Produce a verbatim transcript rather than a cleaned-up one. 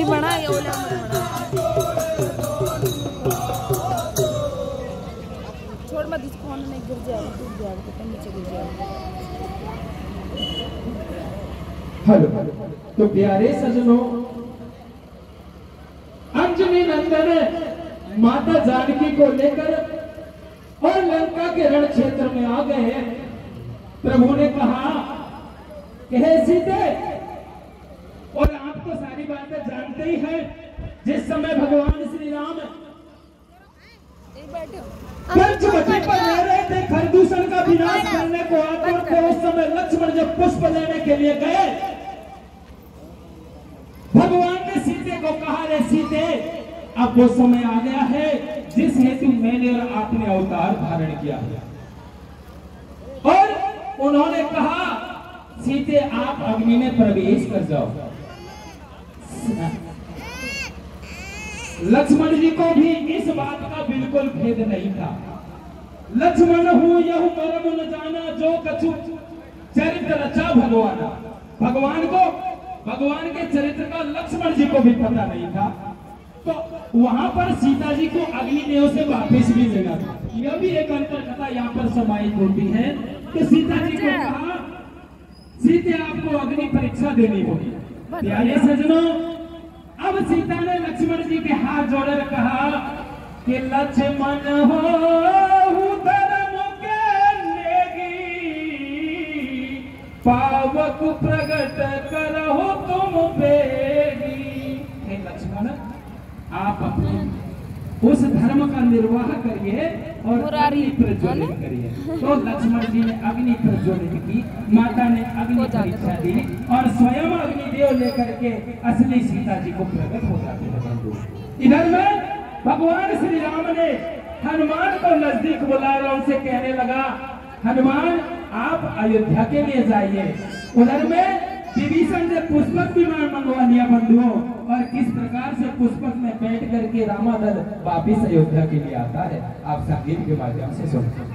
नहीं बना ये ओला मत बना। छोड़ मत इसको, होने नहीं गिर जाएगा, टूट जाएगा तो नीचे गिर जाएगा। हेलो तो प्यारे सजनों, अंजनी नंदन माता जानकी को लेकर और लंका के रण क्षेत्र में आ गए हैं। प्रभु ने कहा कि हे सीते, और आप तो सारी बातें जानते ही हैं, जिस समय भगवान श्री राम पंचवटी पर रह रहे थे, खरदूषण का विनाश करने को आतुर थे, उस समय लक्ष्मण जब पुष्प लेने के लिए गए, भगवान ने सीते को कहा, रे सीते अब वो समय आ गया है जिस हेतु मैंने और आपने अवतार धारण किया है। और उन्होंने कहा, सीते आप अग्नि में प्रवेश कर जाओ। लक्ष्मण जी को भी इस बात का बिल्कुल भेद नहीं था। लक्ष्मण हूं यह मरम न जाना, जो कछु चरित्र रचा भगवान। भगवान को, भगवान के चरित्र का लक्ष्मण जी को भी पता नहीं था। तो वहां पर सीता जी को अग्निदेव से वापस भी लेना था। यह भी एक अंतर कथा यहाँ पर समाहित होती है। तो सीता जी को कहा, सीते आपको अग्नि परीक्षा देनी होगी। प्यारे सजनों, अब सीता ने लक्ष्मण जी के हाथ जोड़े और कहा कि लक्ष्मण हो धर्म के नेगी, पावक प्रगट करहो तुम बेगी। हे लक्ष्मण, आप अपने उस धर्म का निर्वाह करिए और अग्नि प्रज्वलित करिए। तो लक्ष्मण जी ने अग्नि प्रज्वलित की, माता ने अग्नि परीक्षा दी और स्वयं अग्निदेव लेकर के असली सीता जी को प्रकट हो जाते हैं बंधु। इधर में भगवान श्री राम ने हनुमान को नजदीक बुलाया, उनसे कहने लगा, हनुमान आप अयोध्या के लिए जाइए। उधर में विभीषण से पुष्पक विमान मंगवा लिया बंधुओं, और किस प्रकार से पुष्पक में बैठ करके रामादल वापिस अयोध्या के लिए आता है, आप संगीत के माध्यम से सुनते हैं।